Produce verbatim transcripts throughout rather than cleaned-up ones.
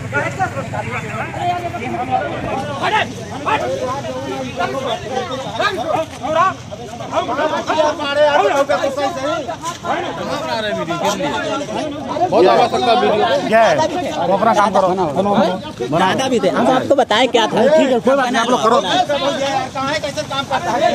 वो अपना काम करो। दादा भी थे, हम आपको बताएं क्या था। ठीक है, कोई बात नहीं, आप लोग करो। कैसे काम करता है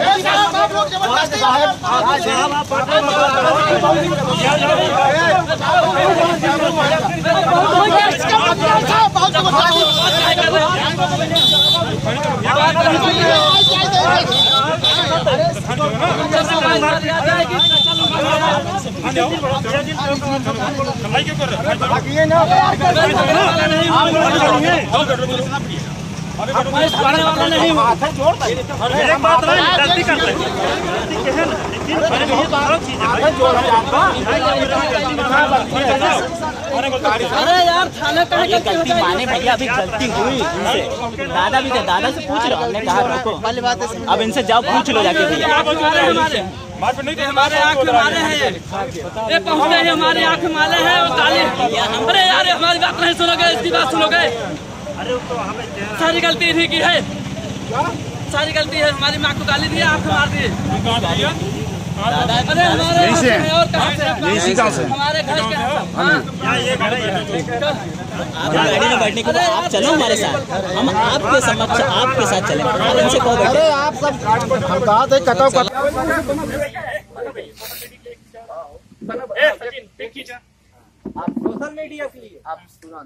अरे यार थाना का गलती माने भैया, अभी गलती हुई इनसे। दादा भी थे, दादा से पूछ लो, हमने कहा रुको, अब इनसे जाओ पूछ लो जाके भैया। हमारे आँख में मारे हैं, ये पहुँचते हैं हमारे आँख में मारे हैं और गाली। अरे यार हमारी बात नहीं सुनोगे, इसकी बात सुनोगे। सारी गलती इन्हीं की है, सारी गलती है। हमारी माँ को गाली दिया, आँख मार दिए। अरे हमारे और कहाँ से? हमारे घर के आप गाड़ी में बैठने के बाद आप चलो हमारे साथ, हम आपके समक्ष आपके साथ चले। आप इनसे कहो बैठे। अरे आप सब हम कहा थे कटाओ कटाओ। आप सोशल मीडिया के लिए आप सुना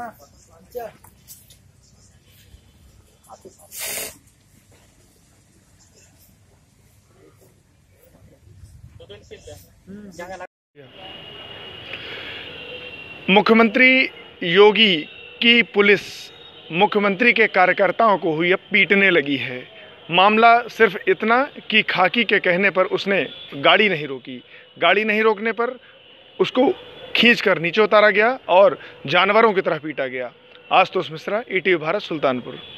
मुख्यमंत्री योगी की पुलिस मुख्यमंत्री के कार्यकर्ताओं को हुई अब पीटने लगी है। मामला सिर्फ इतना कि खाकी के कहने पर उसने गाड़ी नहीं रोकी, गाड़ी नहीं रोकने पर उसको खींचकर नीचे उतारा गया और जानवरों की तरह पीटा गया। Ashutosh Mishra, E T V Bharat, Sultanpur.